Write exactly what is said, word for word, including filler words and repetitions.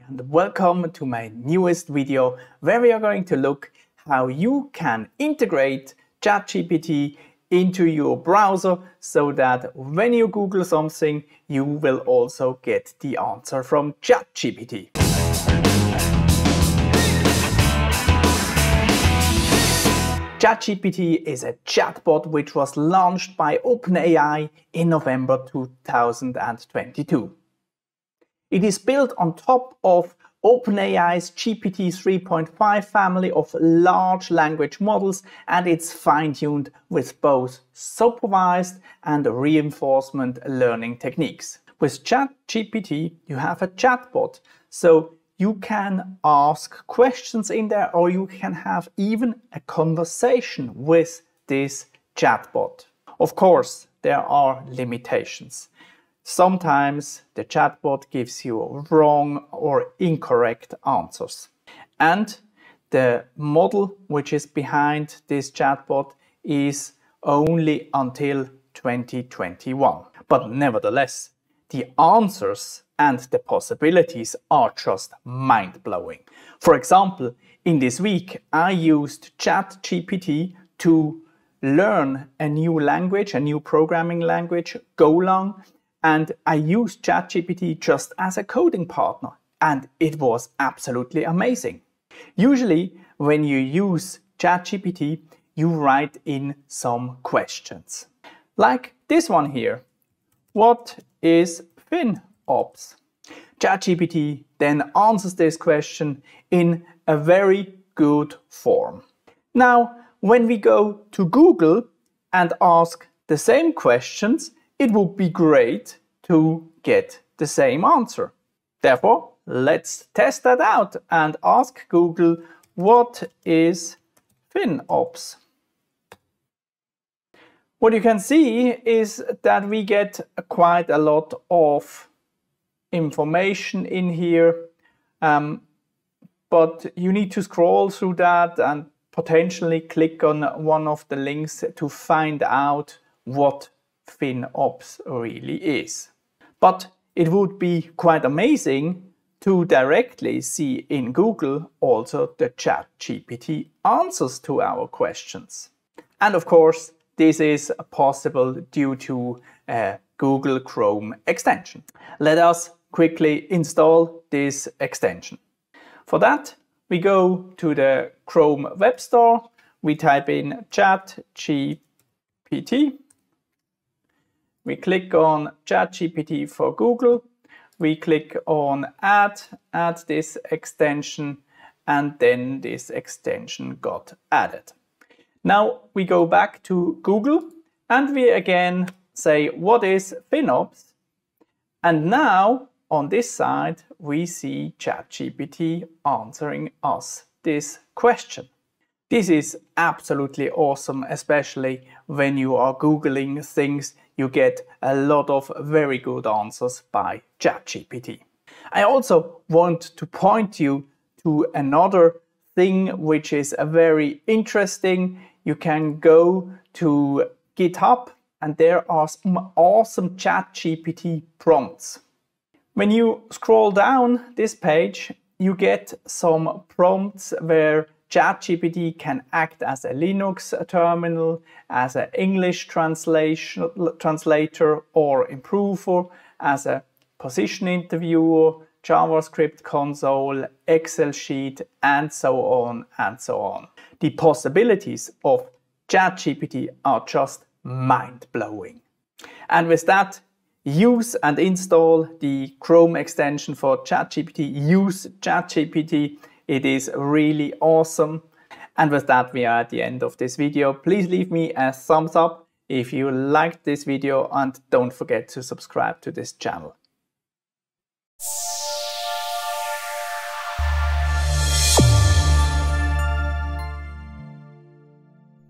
and welcome to my newest video where we are going to look how you can integrate ChatGPT into your browser so that when you Google something you will also get the answer from ChatGPT. ChatGPT is a chatbot which was launched by OpenAI in November two thousand twenty-two. It is built on top of OpenAI's G P T three point five family of large language models, and it's fine-tuned with both supervised and reinforcement learning techniques. With ChatGPT you have a chatbot, so you can ask questions in there, or you can have even a conversation with this chatbot. Of course, there are limitations. Sometimes the chatbot gives you wrong or incorrect answers. And the model which is behind this chatbot is only until twenty twenty-one. But nevertheless, the answers and the possibilities are just mind-blowing. For example, in this week I used ChatGPT to learn a new language, a new programming language, Golang, and I used ChatGPT just as a coding partner, and it was absolutely amazing. Usually when you use ChatGPT you write in some questions. Like this one here. What is FinOps? ChatGPT then answers this question in a very good form. Now, when we go to Google and ask the same questions, it would be great to get the same answer. Therefore, let's test that out and ask Google, what is FinOps? What you can see is that we get quite a lot of information in here, um, but you need to scroll through that and potentially click on one of the links to find out what FinOps really is. But it would be quite amazing to directly see in Google also the ChatGPT answers to our questions. And of course, this is possible due to a Google Chrome extension. Let us quickly install this extension. For that, we go to the Chrome Web Store, we type in ChatGPT, we click on ChatGPT for Google, we click on Add, add this extension, and then this extension got added. Now we go back to Google and we again say, what is FinOps? And now on this side we see ChatGPT answering us this question. This is absolutely awesome, especially when you are Googling things, you get a lot of very good answers by ChatGPT. I also want to point you to another thing which is a very interesting. You can go to GitHub and there are some awesome ChatGPT prompts. When you scroll down this page, you get some prompts where ChatGPT can act as a Linux terminal, as an English translation, translator or improver, as a position interviewer, JavaScript console, Excel sheet, and so on and so on. The possibilities of ChatGPT are just mind-blowing. And with that, use and install the Chrome extension for ChatGPT. Use ChatGPT. It is really awesome. And with that, we are at the end of this video. Please leave me a thumbs up if you liked this video and don't forget to subscribe to this channel.